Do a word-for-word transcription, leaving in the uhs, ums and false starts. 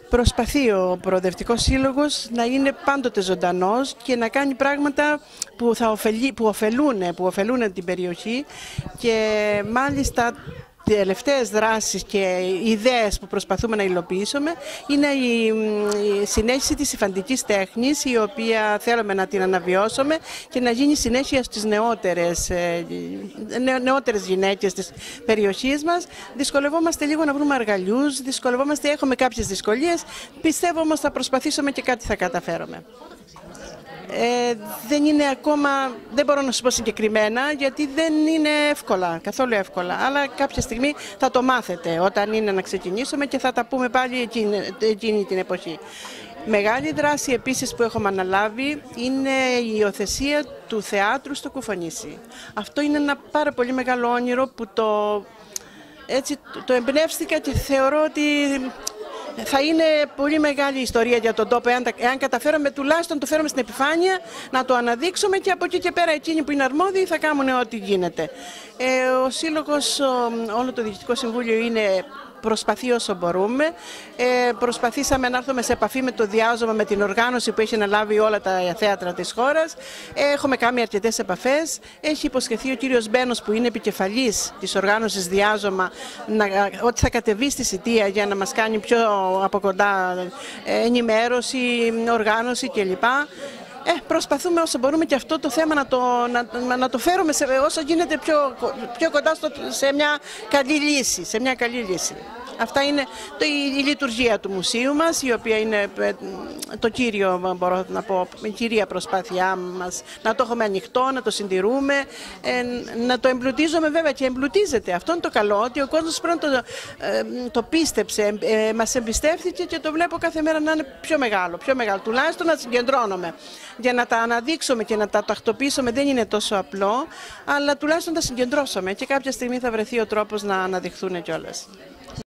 Προσπαθεί ο Προοδευτικός Σύλλογος να είναι πάντοτε ζωντανός και να κάνει πράγματα που, θα ωφελεί, που, ωφελούν, που ωφελούν την περιοχή, και μάλιστα τελευταίες δράσεις και ιδέες που προσπαθούμε να υλοποιήσουμε είναι η συνέχιση της υφαντικής τέχνης, η οποία θέλουμε να την αναβιώσουμε και να γίνει συνέχεια στις νεότερες, νεότερες γυναίκες της περιοχής μας. Δυσκολευόμαστε λίγο να βρούμε αργαλιούς, δυσκολευόμαστε, έχουμε κάποιες δυσκολίες, πιστεύω όμως θα προσπαθήσουμε και κάτι θα καταφέρουμε. Ε, δεν είναι ακόμα, δεν μπορώ να σου πω συγκεκριμένα, γιατί δεν είναι εύκολα, καθόλου εύκολα, αλλά κάποια στιγμή θα το μάθετε όταν είναι να ξεκινήσουμε και θα τα πούμε πάλι εκείνη, εκείνη την εποχή. Μεγάλη δράση επίσης που έχουμε αναλάβει είναι η υιοθεσία του θεάτρου στο Κουφονήσι. Αυτό είναι ένα πάρα πολύ μεγάλο όνειρο που το, έτσι, το εμπνεύστηκα και θεωρώ ότι θα είναι πολύ μεγάλη ιστορία για τον τόπο, εάν, εάν καταφέρουμε τουλάχιστον το φέρουμε στην επιφάνεια, να το αναδείξουμε, και από εκεί και πέρα εκείνοι που είναι αρμόδιοι θα κάνουν ό,τι γίνεται. Ε, ο Σύλλογος, όλο το Διοικητικό Συμβούλιο είναι, προσπαθεί όσο μπορούμε. Ε, προσπαθήσαμε να έρθουμε σε επαφή με το Διάζωμα, με την οργάνωση που έχει αναλάβει όλα τα θέατρα της χώρας. Ε, έχουμε κάνει αρκετές επαφές. Έχει υποσχεθεί ο κύριος Μπένος, που είναι επικεφαλής της οργάνωσης Διάζωμα, να, ότι θα κατεβεί στη Σιτία για να μας κάνει πιο από κοντά ενημέρωση, οργάνωση κλπ. Ε, προσπαθούμε όσο μπορούμε και αυτό το θέμα να το, να, να το φέρουμε σε, όσο γίνεται πιο, πιο κοντά στο, σε μια καλή λύση, σε μια καλή λύση. Αυτά είναι το, η, η λειτουργία του μουσείου μας, η οποία είναι το κύριο, μπορώ να πω, η κυρία προσπάθειά μας, να το έχουμε ανοιχτό, να το συντηρούμε, ε, να το εμπλουτίζουμε, βέβαια, και εμπλουτίζεται. Αυτό είναι το καλό, ότι ο κόσμος πρέπει να το, ε, το πίστεψε, ε, μας εμπιστεύθηκε, και το βλέπω κάθε μέρα να είναι πιο μεγάλο, πιο μεγάλο, τουλάχιστον να συγκεντρώνουμε. Για να τα αναδείξουμε και να τα τακτοποιήσουμε δεν είναι τόσο απλό, αλλά τουλάχιστον τα συγκεντρώσουμε και κάποια στιγμή θα βρεθεί ο τρόπος να αναδειχθούν κιόλας.